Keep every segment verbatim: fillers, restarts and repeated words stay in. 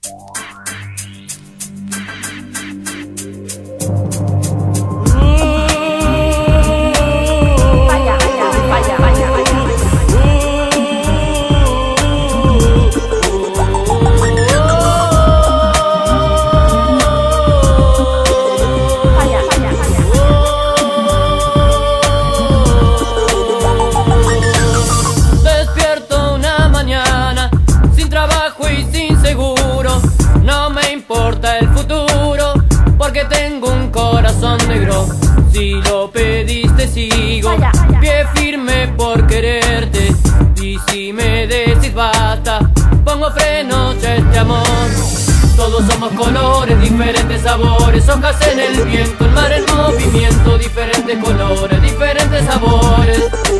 Negro, si lo pediste sigo, vaya, vaya. Pie firme por quererte. Y si me decís basta, pongo frenos a este amor. Todos somos colores, diferentes sabores, hojas en el viento, el mar en movimiento, diferentes colores, diferentes sabores.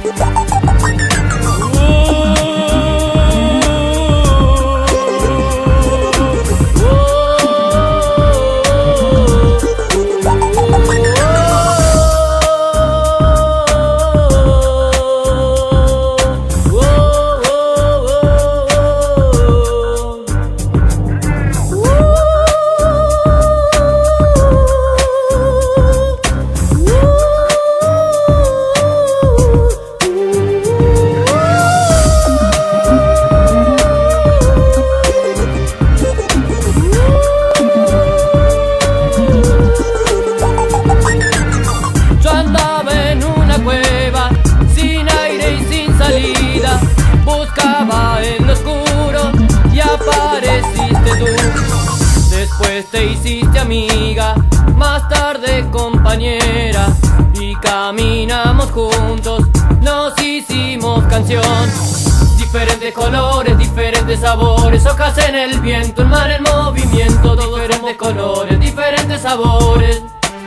Buscaba en lo oscuro y apareciste tú. Después te hiciste amiga, más tarde compañera, y caminamos juntos, nos hicimos canción. Diferentes colores, diferentes sabores, hojas en el viento, el mar en movimiento, diferentes colores, diferentes sabores.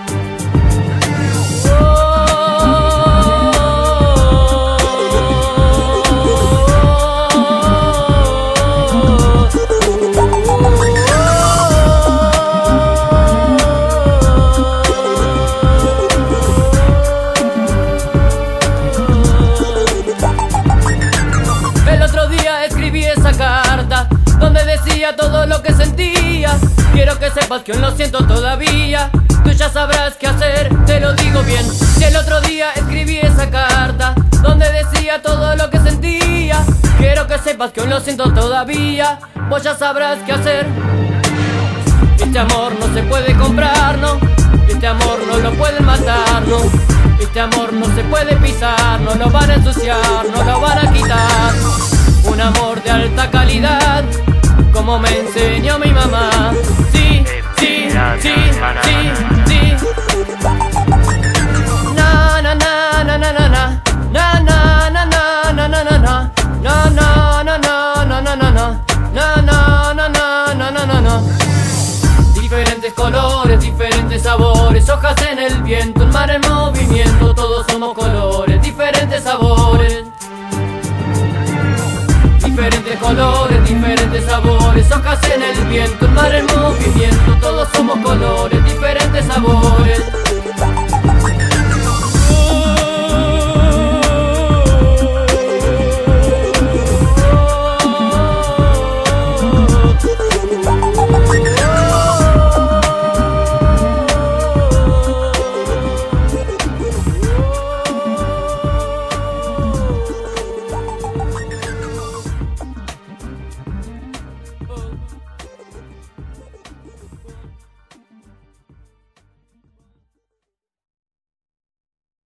Donde decía todo lo que sentía. Quiero que sepas que aún lo siento todavía. Tú ya sabrás qué hacer, te lo digo bien. Si el otro día escribí esa carta donde decía todo lo que sentía, quiero que sepas que aún lo siento todavía. Vos ya sabrás qué hacer. Este amor no se puede comprar, no. Este amor no lo pueden matar, no. Este amor no se puede pisar, no lo van a ensuciar, no lo van a quitar. Un amor de alta calidad, como me enseñó mi mamá. Sí, sí, sí, sí, sí. Na na na na na na na. Na na na na na na na na. Na na na na na na na na. Na na na na na na na na. Diferentes colores, diferentes sabores, hojas en el viento, el mar en movimiento, todos somos colores, diferentes sabores. Diferentes colores, diferentes sabores, hojas en el viento, el mar en movimiento, todos somos colores, diferentes sabores.